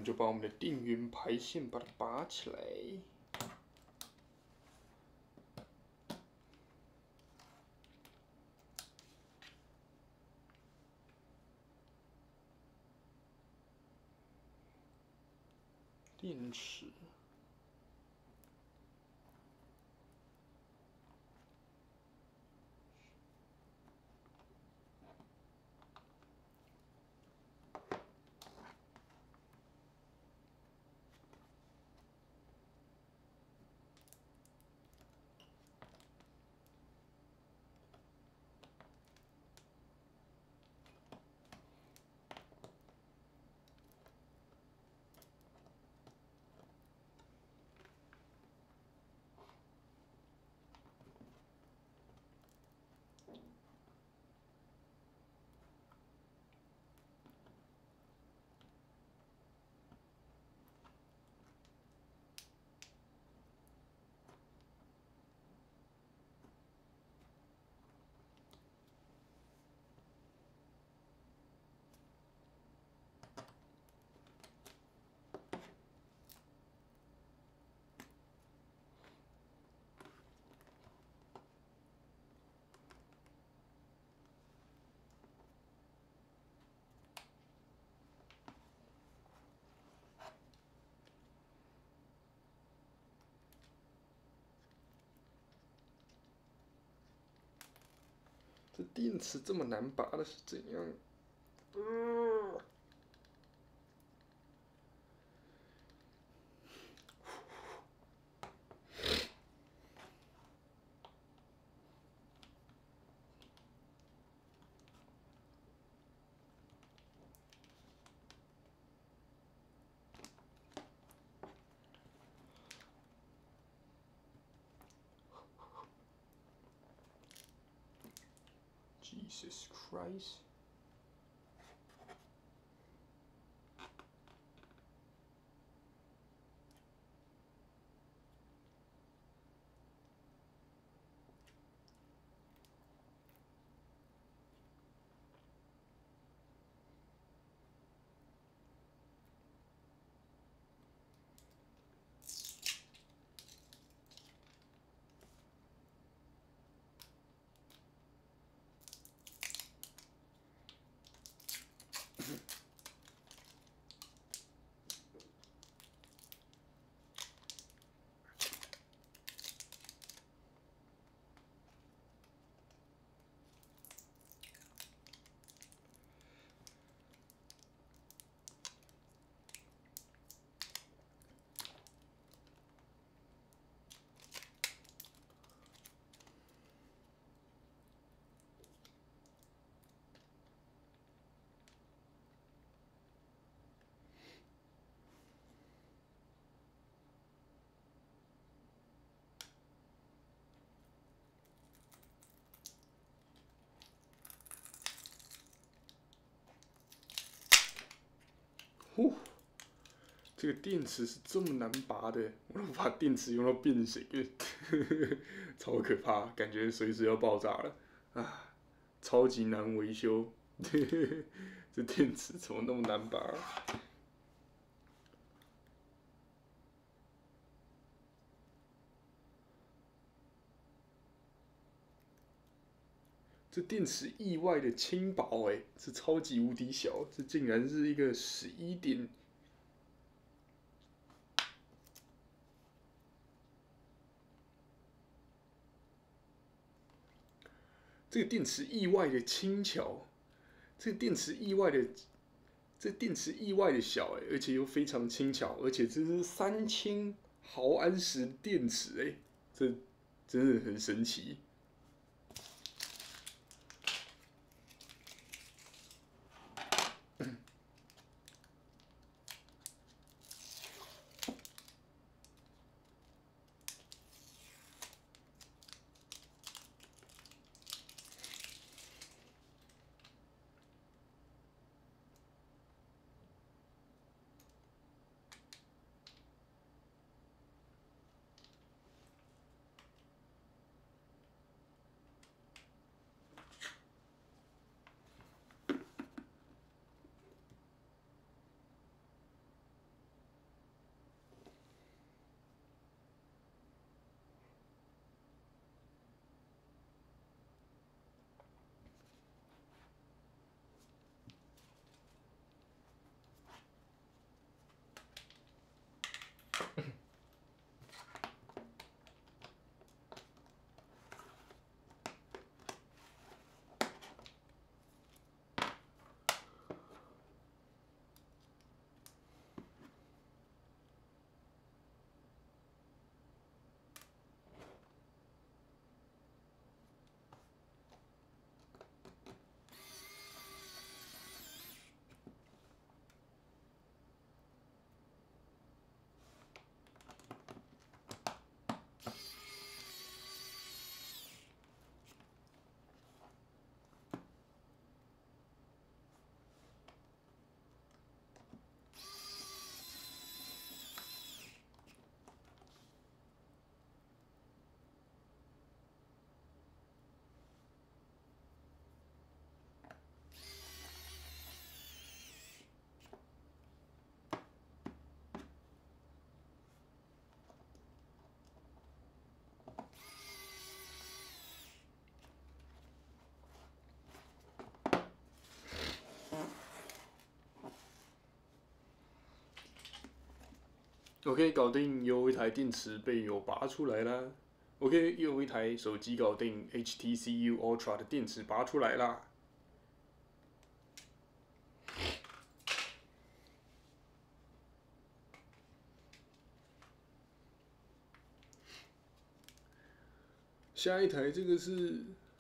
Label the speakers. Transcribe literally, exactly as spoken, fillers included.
Speaker 1: 们就把我们的电源排线把它拔起来。电池。这电池这么难拔的是怎样？呃Jesus Christ！ 呼，这个电池是这么难拔的，我都把电池用到变形了，超可怕，感觉随时要爆炸了啊！超级难维修，这电池怎么那么难拔？这电池意外的轻薄哎，这超级无敌小，这竟然是一个十一点。这个电池意外的轻巧，这个电池意外的，这电池意外的小哎，而且又非常轻巧，而且这是三千毫安时电池哎，这真的很神奇。 OK，搞定，又有一台电池被我拔出来啦。OK，又有一台手机搞定 H T C U Ultra 的电池拔出来啦。下一台这个是